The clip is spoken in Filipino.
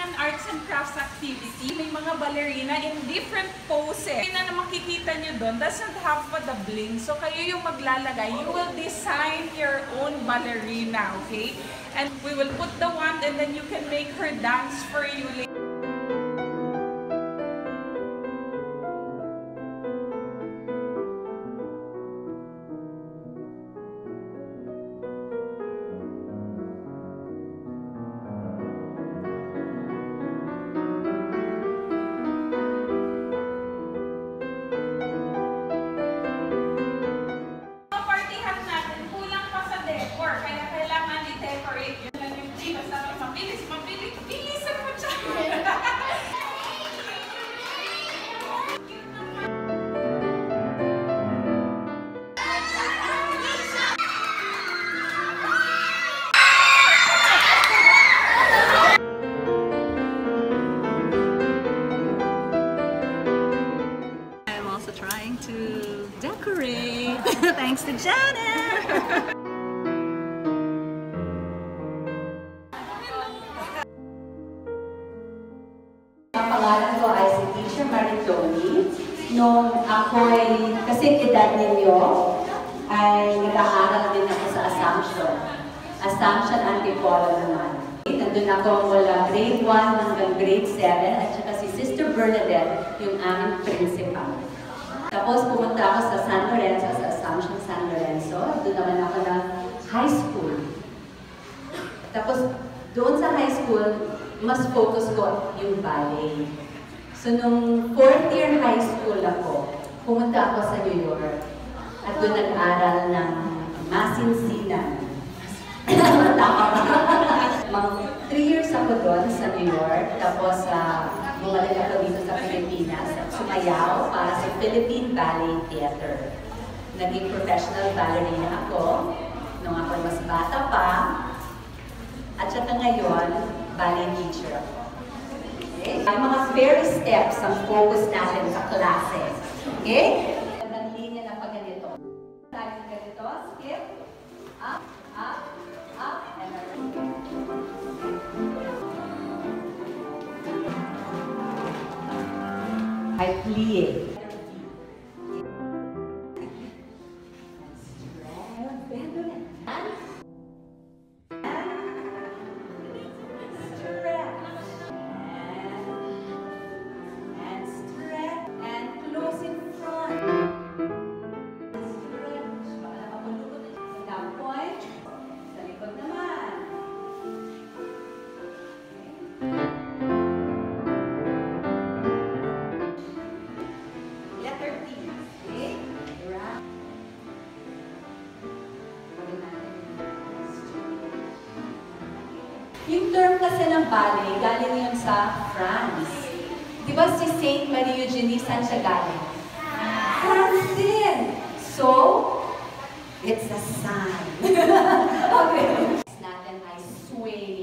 an arts and crafts activity. May mga ballerina in different poses. Yung na makikita nyo doon doesn't have the bling. So kayo yung maglalagay. You will design your own ballerina, okay? And we will put the wand and then you can make her dance for you later. Trying to decorate thanks to Janet. Ang pangalan ko ay si Teacher Maritoni. Nung ako'y kasing edad ninyo, ay nag-aaral din ako sa Assumption. Assumption Antipolo naman. Nandun ako mula grade 1 hanggang grade 7 at saka si Sister Bernadette, yung aming principal. Tapos pumunta ako sa San Lorenzo, sa Assumption San Lorenzo. Doon naman ako ng high school. Tapos doon sa high school, mas focus ko yung ballet. So nung 4th year high school ako, pumunta ako sa New York. At doon nag-aral ng masinsinan. Tama ba? Mga 3 years ako doon sa New York. Tapos bumalik ako dito sa Pilipinas. Sumayaw para sa Philippine Ballet Theater. Naging professional ballerina ako nung ako mas bata pa. At saka ngayon, ballet teacher ako. Okay? Ang mga fairy steps ang focus natin sa klase. Okay? Ang linya na pag ganito. Tayo ganito, skip, up, up, up, and then I plie. Yung term kasi ng ballet, galing yun sa France. Di ba si Saint Marie Eugenie, saan siya galing? France din! So, it's a sign. Okay. Natin ay swing.